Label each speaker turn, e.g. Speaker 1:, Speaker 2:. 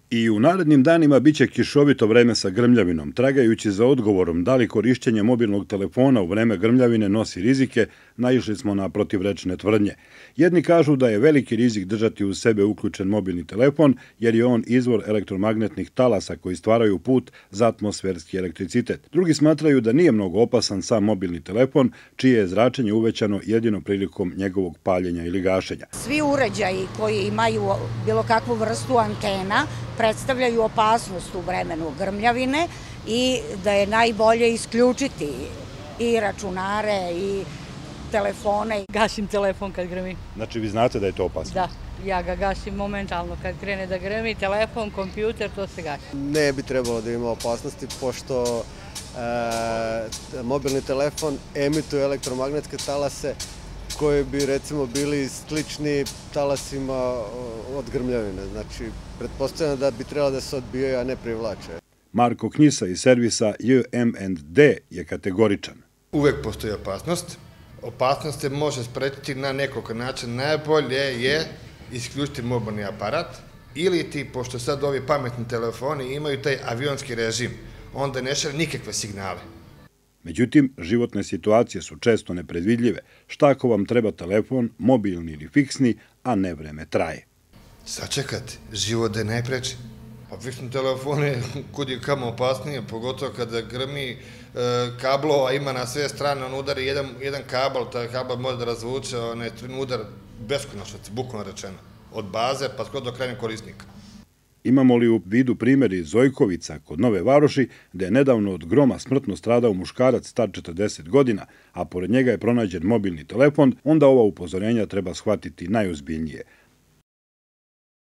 Speaker 1: I u narednim danima biće kišovito vreme sa grmljavinom. Tragajući za odgovorom da li korišćenje mobilnog telefona u vreme grmljavine nosi rizike, naišli smo na protivrečne tvrdnje. Jedni kažu da je veliki rizik držati uz sebe uključen mobilni telefon, jer je on izvor elektromagnetnih talasa koji stvaraju put za atmosferski elektricitet. Drugi smatraju da nije mnogo opasan sam mobilni telefon, čije je zračenje uvećano jedino prilikom njegovog paljenja ili gašenja.
Speaker 2: Svi uređaji koji imaju bilo kakvu vrstu antena predstavljaju opasnost u vremenu grmljavine i da je najbolje isključiti i računare i telefone.
Speaker 3: Gasim telefon kad grmi.
Speaker 1: Znači vi znate da je to opasno?
Speaker 3: Da, ja ga gasim momentalno kad krene da grmi, telefon, kompjuter, to se gasi.
Speaker 4: Ne bi trebalo da ima opasnosti, pošto mobilni telefon emituje elektromagnetske talase koji bi recimo bili slični talasima od grmljavine. Znači, pretpostavljam da bi trebalo da se odbijaju, a ne privlače.
Speaker 1: Marko Knjisa iz servisa JM&D je kategoričan.
Speaker 5: Uvek postoji opasnost. Opasnost se može sprečiti na nekoliko načina. Najbolje je isključiti mobilni aparat ili ti, pošto sad ovi pametni telefoni imaju taj avionski režim, onda ne šalje nikakve signale.
Speaker 1: Međutim, životne situacije su često nepredvidljive. Šta ako vam treba telefon, mobilni ili fiksni, a ne vreme traje?
Speaker 5: Sačekati, život je najpreči. A fiksni telefon je kud je kamo opasnije, pogotovo kada grmi kablova, ima na sve strane, on udari jedan kabel, taj kabel može da razvuče udar beskonačno, bukvalno rečeno, od baze pa skoro do krajnjeg korisnika.
Speaker 1: Imamo li u vidu primjeri iz Zojkovica kod Nove Varoši, gde je nedavno od groma smrtno stradao muškarac star 40 godina, a pored njega je pronađen mobilni telefon, onda ova upozorenja treba shvatiti najozbiljnije.